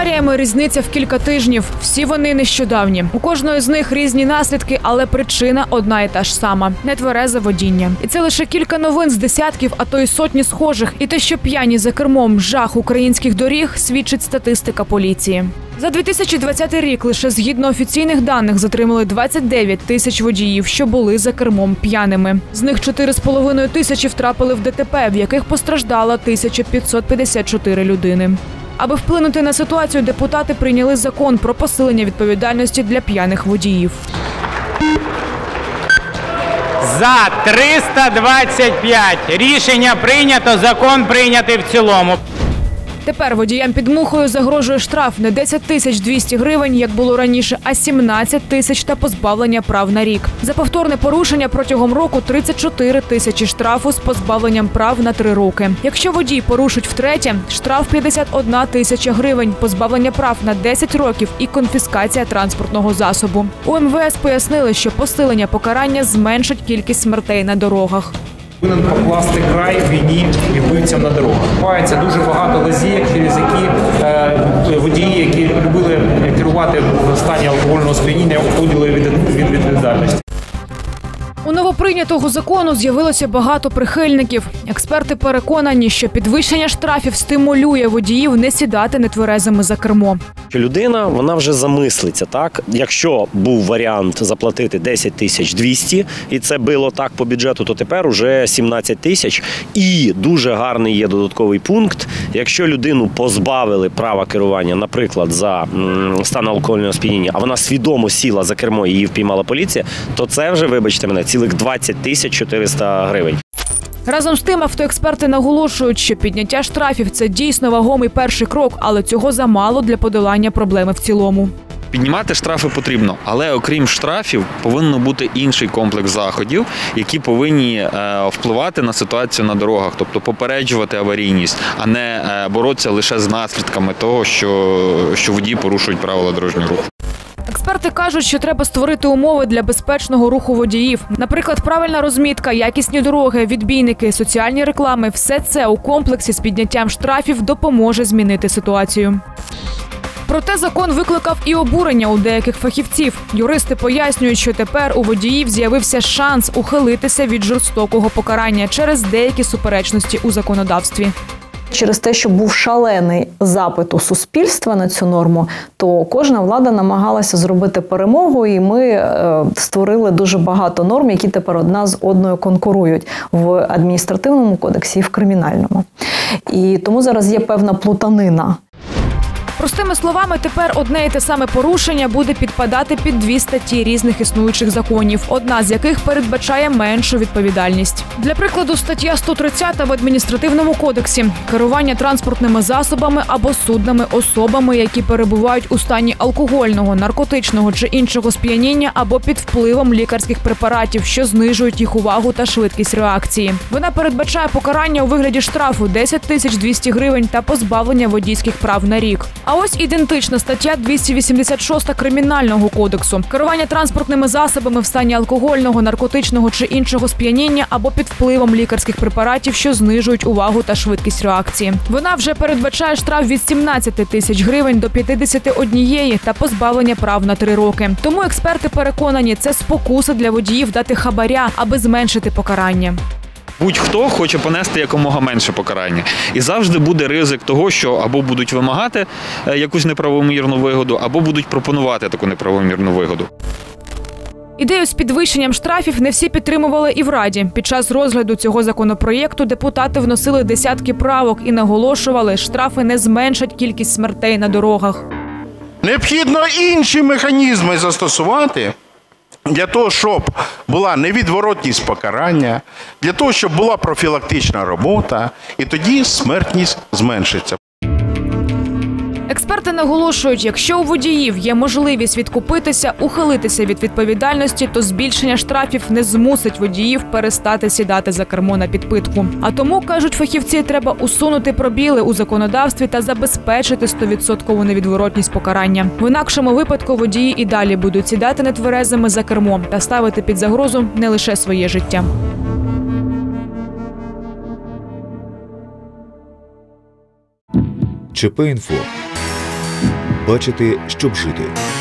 аваріями різниця в кілька тижнів. Всі вони нещодавні. У кожної з них різні наслідки, але причина одна і та ж сама – нетверезе водіння. І це лише кілька новин з десятків, а то й сотні схожих. І те, що п'яні за кермом – жах українських доріг, свідчить статистика поліції. За 2020 рік лише згідно офіційних даних затримали 29 тисяч водіїв, що були за кермом п'яними. З них 4,5 тисячі втрапили в ДТП, в яких постраждало 1554 людини. Аби вплинути на ситуацію, депутати прийняли закон про посилення відповідальності для п'яних водіїв. За 325. Рішення прийнято, закон прийнятий в цілому. Тепер водіям під Мухою загрожує штраф не 10 200 гривень, як було раніше, а 17 тисяч та позбавлення прав на рік. За повторне порушення протягом року 34 тисячі штрафу з позбавленням прав на 3 роки. Якщо водій порушить втретє, штраф 51 тисяча гривень, позбавлення прав на 10 років і конфіскація транспортного засобу. У МВС пояснили, що посилення покарання зменшить кількість смертей на дорогах. Повинен покласти край війні і вбивцям на дорогах. Бувається дуже багато лазєк, через які водії, які любили керувати в стані алкогольного сп'яніння, уходили від відповідальності. У новоприйнятого закону з'явилося багато прихильників. Експерти переконані, що підвищення штрафів стимулює водіїв не сідати нетверезими за кермо. Людина, вона вже замислиться, так? Якщо був варіант заплатити 10 200, і це було так по бюджету, то тепер уже 17 тисяч. І дуже гарний є додатковий пункт. Якщо людину позбавили права керування, наприклад, за стан алкогольного сп'яніння, а вона свідомо сіла за кермо і її впіймала поліція, то це вже, вибачте мене, цілих 20 400 гривень. Разом з тим, автоексперти наголошують, що підняття штрафів – це дійсно вагомий перший крок, але цього замало для подолання проблеми в цілому. Піднімати штрафи потрібно, але окрім штрафів повинен бути інший комплекс заходів, які повинні впливати на ситуацію на дорогах, тобто попереджувати аварійність, а не боротися лише з наслідками того, що водії порушують правила дорожнього руху. Експерти кажуть, що треба створити умови для безпечного руху водіїв. Наприклад, правильна розмітка, якісні дороги, відбійники, соціальні реклами – все це у комплексі з підняттям штрафів допоможе змінити ситуацію. Проте закон викликав і обурення у деяких фахівців. Юристи пояснюють, що тепер у водіїв з'явився шанс ухилитися від жорстокого покарання через деякі суперечності у законодавстві. Через те, що був шалений запит у суспільства на цю норму, то кожна влада намагалася зробити перемогу, і ми створили дуже багато норм, які тепер одна з одною конкурують в адміністративному кодексі і в кримінальному. І тому зараз є певна плутанина. Простими словами, тепер одне і те саме порушення буде підпадати під 2 статті різних існуючих законів, одна з яких передбачає меншу відповідальність. Для прикладу, стаття 130 в адміністративному кодексі – керування транспортними засобами або суднами особами, які перебувають у стані алкогольного, наркотичного чи іншого сп'яніння або під впливом лікарських препаратів, що знижують їх увагу та швидкість реакції. Вона передбачає покарання у вигляді штрафу 10 200 гривень та позбавлення водійських прав на рік. А ось ідентична стаття 286 Кримінального кодексу – керування транспортними засобами в стані алкогольного, наркотичного чи іншого сп'яніння або під впливом лікарських препаратів, що знижують увагу та швидкість реакції. Вона вже передбачає штраф від 17 тисяч гривень до 51 та позбавлення прав на 3 роки. Тому експерти переконані, це спокуса для водіїв дати хабаря, аби зменшити покарання. Будь-хто хоче понести якомога менше покарання. І завжди буде ризик того, що або будуть вимагати якусь неправомірну вигоду, або будуть пропонувати таку неправомірну вигоду. Ідею з підвищенням штрафів не всі підтримували і в Раді. Під час розгляду цього законопроєкту депутати вносили десятки правок і наголошували, штрафи не зменшать кількість смертей на дорогах. Необхідно інші механізми застосувати для того, щоб була невідворотність покарання, для того, щоб була профілактична робота, і тоді смертність зменшиться. Експерти наголошують, якщо у водіїв є можливість відкупитися, ухилитися від відповідальності, то збільшення штрафів не змусить водіїв перестати сідати за кермо на підпитку. А тому, кажуть фахівці, треба усунути пробіли у законодавстві та забезпечити 100% невідворотність покарання. В інакшому випадку водії і далі будуть сідати нетверезими за кермо та ставити під загрозу не лише своє життя. ЧП-інфо. бачити, щоб жити.